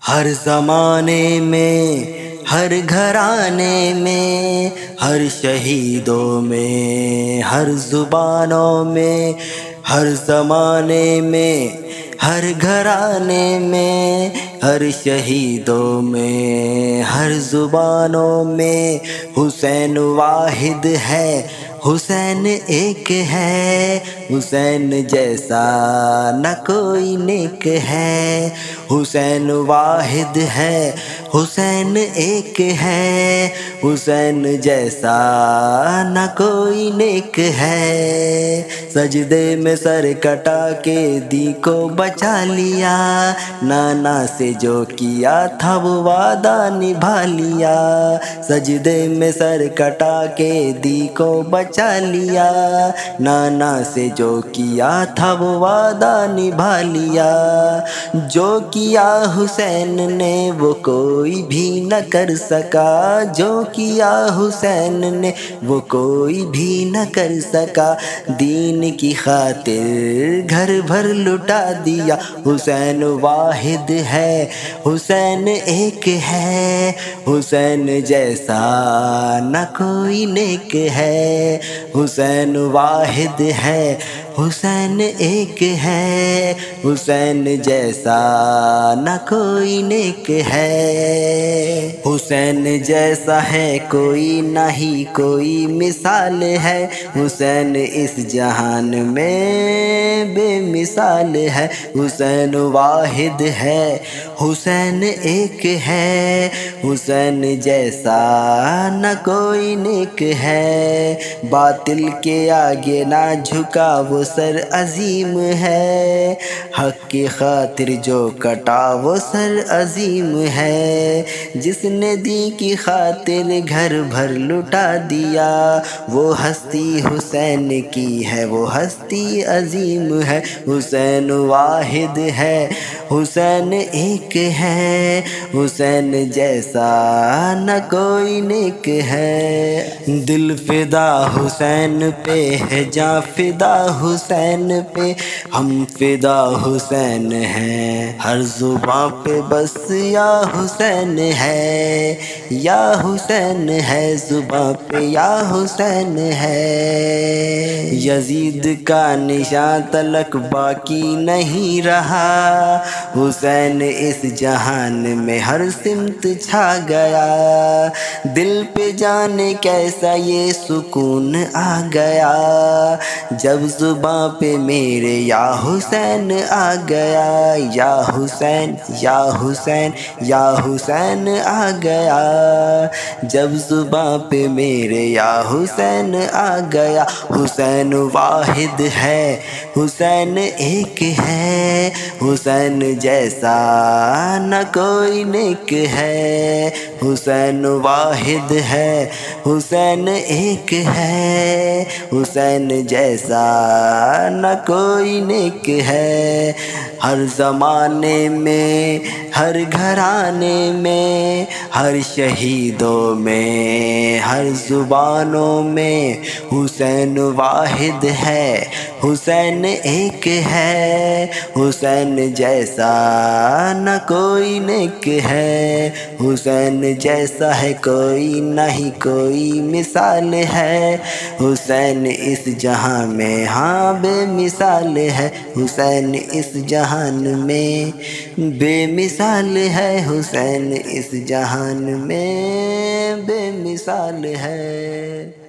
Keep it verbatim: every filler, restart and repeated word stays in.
ہر زمانے میں، ہر گھرانے میں، ہر شہیدوں میں، ہر زبانوں میں، ہر زمانے میں، ہر گھرانے میں، ہر شہیدوں میں، ہر زبانوں میں حسین واحد ہے، حسین ایک ہے، حسین جیسا نہ کوئی نیک ہے، حسین واحد ہے، حسین ایک ہے، حسین جیسا نہ کوئی نیک ہے۔ سجدے میں سر کٹا کے دی کو بچا لیا، نانا سے جو کیا تھا وہ وعدہ نبھا لیا۔ سجدے میں سر کٹا کے دی کو بچا لیا، نانا سے جو کیا تھا وہ وعدہ نبھا لیا۔ جو کیا حسین نے وہ کوئی بھی نہ کر سکا، جو کیا حسین نے وہ کوئی بھی نہ کر سکا۔ دین کی خاطر گھر بھر لٹا دیا، حسین واحد ہے، حسین ایک ہے، حسین جیسا نہ کوئی نیک ہے، حسین واحد ہے، حسین ایک ہے، حسین جیسا نہ کوئی نیک ہے۔ حسین جیسا ہے کوئی نہ ہی کوئی مثال ہے، حسین اس جہان میں بے مثال ہے، حسین واحد ہے، حسین ایک ہے، حسین جیسا نہ کوئی نیک ہے۔ باطل کے آگے نہ جھکا وہ سر عظیم ہے، حق کی خاطر جو کٹا وہ سر عظیم ہے۔ جس نے دین کی خاطر گھر بھر لٹا دیا، وہ ہستی حسین کی ہے، وہ ہستی عظیم ہے، حسین واحد ہے، حسین ایک ہے، حسین جیسا نہ کوئی نیک ہے۔ دل فدا حسین پہ ہے، جاں فدا حسین پہ، ہم فدا حسین ہیں، ہر زباں پہ بس یا حسین ہے، یا حسین ہے، زباں پہ یا حسین ہے۔ یزید کا نشان تلک باقی نہیں رہا، حسین اس جہان میں ہر سمت چھا گیا۔ دل پہ جانے کیسا یہ سکون آ گیا، جب زباں پہ میرے یا حسین آ گیا، یا حسین یا حسین یا حسین آ گیا۔ جب زباں پہ میرے یا حسین آ گیا، حسین واحد ہے، حسین ایک ہے، حسین جیسا نہ کوئی نیک ہے، حسین واحد ہے، حسین ایک ہے، حسین جیسا نہ کوئی نیک ہے۔ ہر زمانے میں، ہر گھرانے میں، ہر شہیدوں میں، ہر زبانوں میں حسین واحد ہے، حسین ایک ہے، حسین جیسا نہ کوئی نیک ہے، حسین جیسا ہے کوئی نہ ہی کوئی مثال ہے، حسین اس جہاں میں ہاں بے مثال ہے، حسین اس جہان میں بے مثال ہے، حسین اس جہان میں بے مثال ہے۔